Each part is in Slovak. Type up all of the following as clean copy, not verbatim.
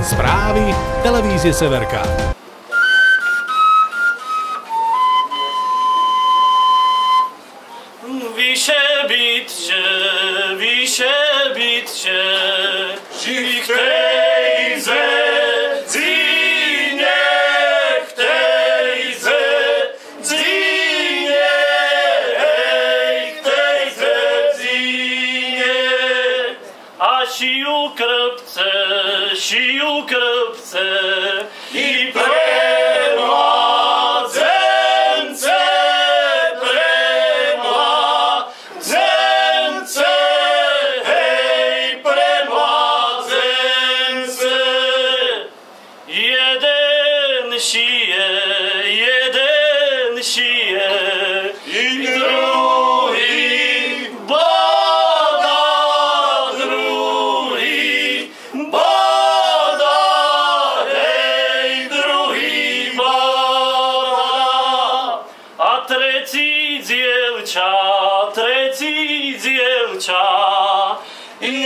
Správy televízie Severka. Výše bytže, ži k tej dzine, a šiju krpce i jeden šije, i druhý bada, hej, druhý bada. A tretí dievča, i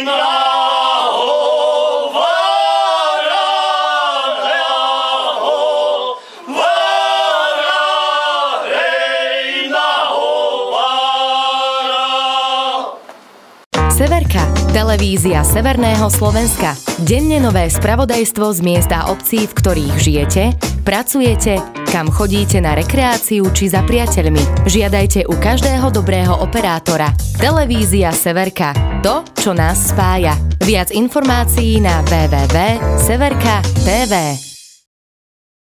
Severka, televízia Severného Slovenska. Denne nové spravodajstvo z miesta obcí, v ktorých žijete, pracujete, kam chodíte na rekreáciu či za priateľmi. Žiadajte u každého dobrého operátora. Televízia Severka. To, čo nás spája. Viac informácií na www.severka.tv.